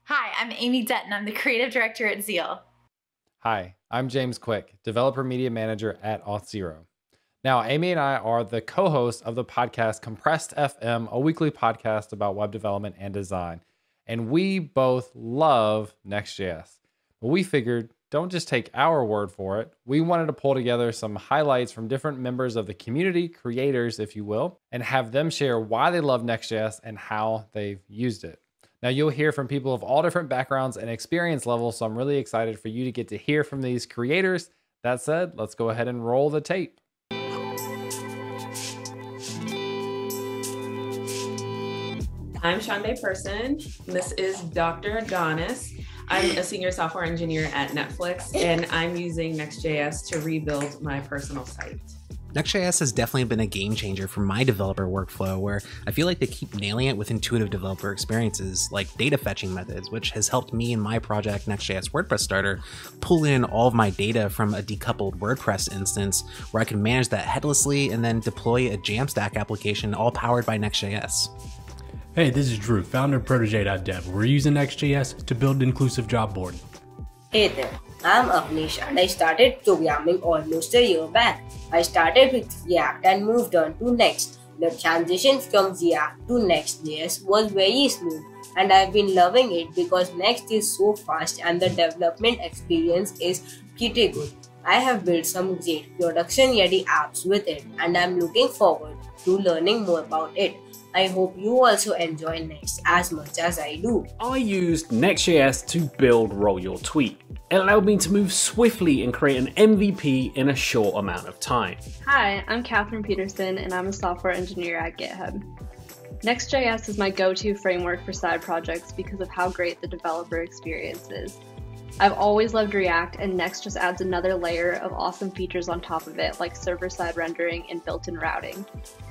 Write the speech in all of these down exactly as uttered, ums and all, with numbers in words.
Hi, I'm Amy Dutton. I'm the creative director at Zeal. Hi, I'm James Quick, developer media manager at Auth0. Now, Amy and I are the co-hosts of the podcast Compressed F M, a weekly podcast about web development and design. And we both love Next.js. But we figured, don't just take our word for it. We wanted to pull together some highlights from different members of the community, creators, if you will, and have them share why they love Next.js and how they've used it. Now, you'll hear from people of all different backgrounds and experience levels, so I'm really excited for you to get to hear from these creators. That said, let's go ahead and roll the tape. I'm Shonda Person. This is Doctor Adonis. I'm a senior software engineer at Netflix, and I'm using Next.js to rebuild my personal site. Next.js has definitely been a game changer for my developer workflow, where I feel like they keep nailing it with intuitive developer experiences like data fetching methods, which has helped me in my project Next.js WordPress Starter pull in all of my data from a decoupled WordPress instance where I can manage that headlessly and then deploy a Jamstack application all powered by Next.js. Hey, this is Drew, founder of Protege dot dev. We're using Next.js to build inclusive job board. Hey there, I'm Avnish and I started programming almost a year back. I started with React and moved on to Next. The transition from React to Next.js was very smooth and I've been loving it because Next is so fast and the development experience is pretty good. I have built some great production-ready apps with it and I'm looking forward to learning more about it. I hope you also enjoy Next as much as I do. I used Next.js to build Roll Your Tweet. It allowed me to move swiftly and create an M V P in a short amount of time. Hi, I'm Catherine Peterson and I'm a software engineer at GitHub. Next.js is my go-to framework for side projects because of how great the developer experience is. I've always loved React, and Next just adds another layer of awesome features on top of it, like server-side rendering and built-in routing.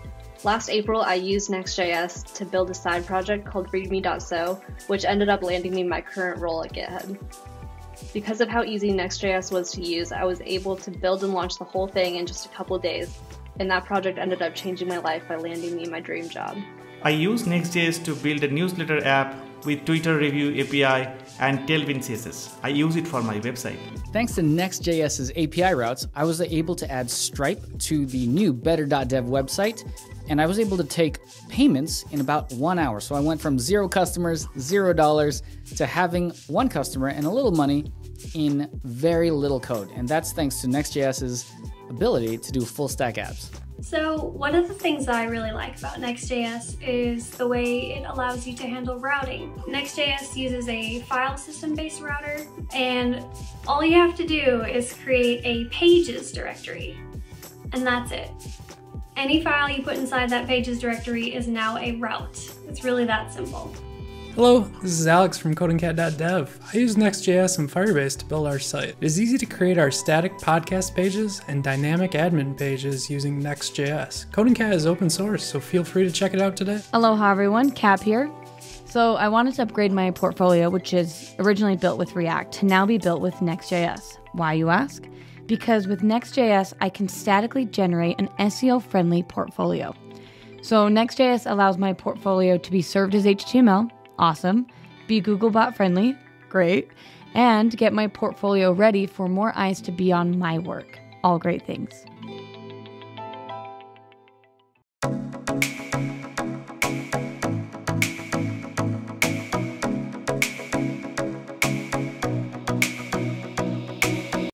Last April, I used Next.js to build a side project called readme dot so, which ended up landing me my current role at GitHub. Because of how easy Next.js was to use, I was able to build and launch the whole thing in just a couple of days, and that project ended up changing my life by landing me my dream job. I use Next.js to build a newsletter app with Twitter review A P I and Tailwind C S S. I use it for my website. Thanks to Next.js's A P I routes, I was able to add Stripe to the new better dot dev website, and I was able to take payments in about one hour. So I went from zero customers, zero dollars, to having one customer and a little money in very little code. And that's thanks to Next.js's ability to do full stack apps. So one of the things that I really like about Next.js is the way it allows you to handle routing. Next.js uses a file system-based router, and all you have to do is create a pages directory, and that's it. Any file you put inside that pages directory is now a route. It's really that simple. Hello, this is Alex from coding cat dot dev. I use Next.js and Firebase to build our site. It is easy to create our static podcast pages and dynamic admin pages using Next.js. CodingCat is open source, so feel free to check it out today. Aloha everyone, Cap here. So I wanted to upgrade my portfolio, which is originally built with React, to now be built with Next.js. Why, you ask? Because with Next.js, I can statically generate an S E O-friendly portfolio. So Next.js allows my portfolio to be served as H T M L, awesome, be Googlebot friendly, great, and get my portfolio ready for more eyes to be on my work. All great things.